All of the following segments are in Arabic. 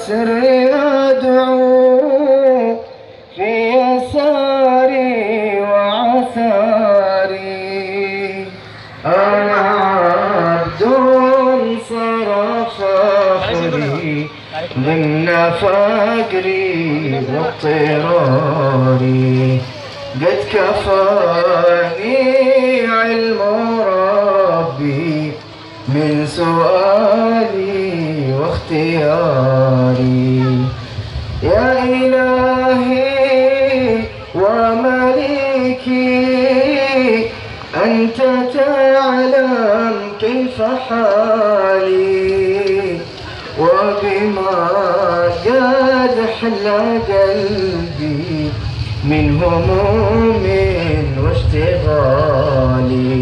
سري أدعو في يساري وعثاري، أنا عبد صرف فخري ضمن فقري واضطراري، قد كفاني علم ربي من سؤالي واختياري. يا إلهي ومليكي أنت تعلم كيف حالي، وبما قد حل قلبي من هموم واشتغالي،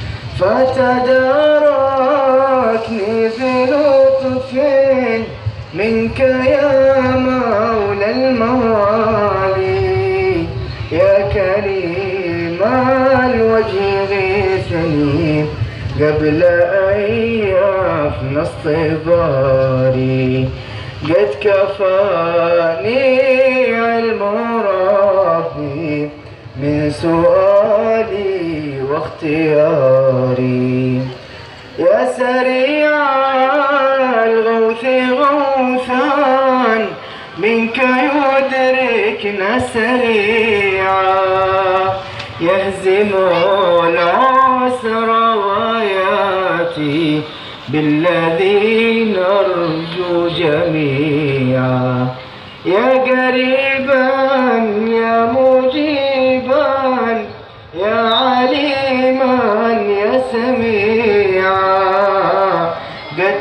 فتداركني بلطف منك يا مولى الموالي. يا كريم الوجه غيثني قبل أن يفنى اصطباري، قد كفاني علم ربي من سؤالي واختياري. يا سريع الغوث غوثا منك يدركنا سريعا، يهزم العسر وياتي بالذي نرجو جميعا. يا قريبا يا مجيبا يا عليما يا سميعا، قد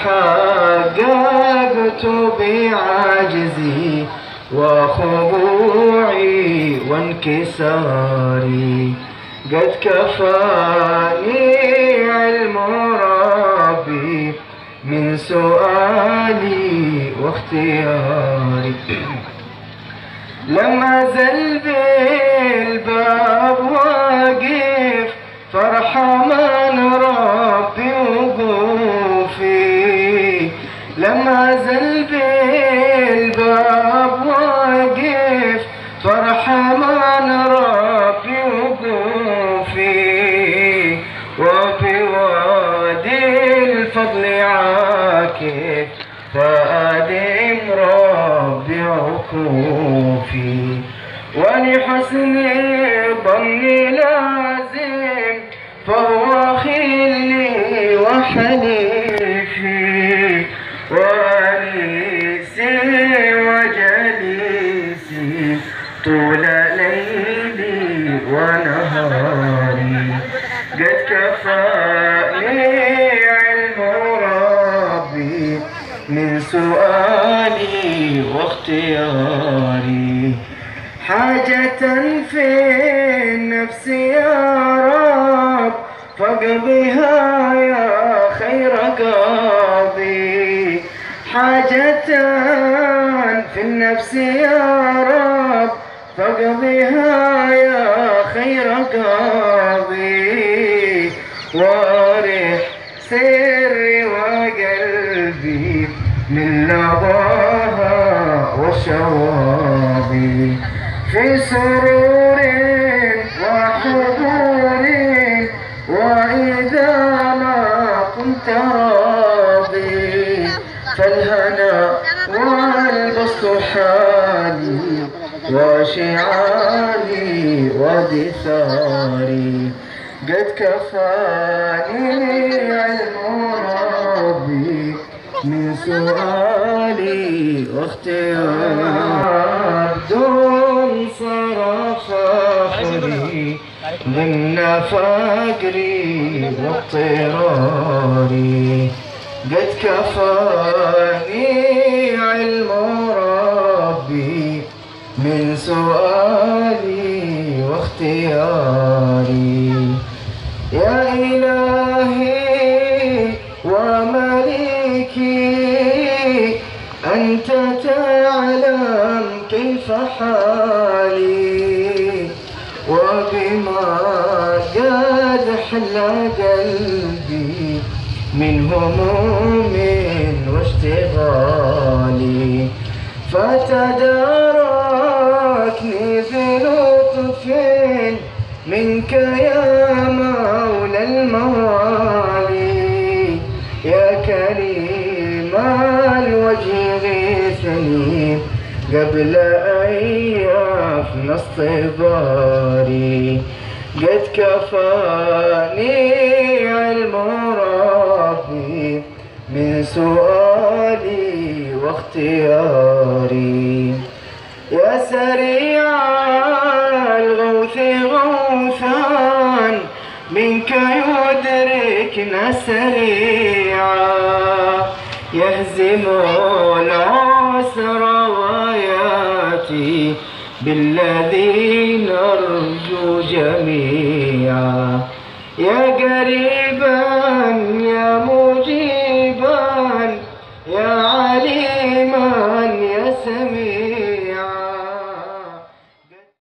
تحققت بعجزي وخضوعي وانكساري، قد كفاني علم ربي من سؤالي واختياري. لما زل بالباب واقف فرحمن ربي وقوفي، لما زل بالباب واقف فرحمن ربي وقوفي، وبوادي الفضل عاكف فأدم ربي عكوفي، ولحسن ظني لازم فهو خلي وحليفي، وأنيسي وجليسي طول ليلي ونهاري، قد كفاني علم ربي من سؤالي واختياري. حاجة في النفس يا رب فاقضيها يا خير قاضي، حاجة في النفس يا رب فاقضيها يا خير قاضي، وارح سري وقلبي من لظاها وشواظي، في سرور وحضور وإذا ما كنت راضي، فالهنا والبسط حالي وشعاري ودثاري، قد كفاني علم ربي من سؤالي واختياري. صرف فخري ضمن فقري واضطراري، قد كفاني علم ربي من سؤالي واختياري. يا إلهي ومليكي أنت تعلم كيف حالي، وبما قد حل قلبي من هموم واشتغالي، فتداركني بلطف منك يا مولى الموالي، يا كريم الوجه غيثني قبل أن يفنى اصطباري. قد كفاني علم ربي من سؤالي واختياري. يا سريع الغوث غوثا منك يدركنا سريعا، يهزم العسر وياتي بالذي نرجو جميعا. يا قريبا يا مجيبا يا عليما يا سميعا،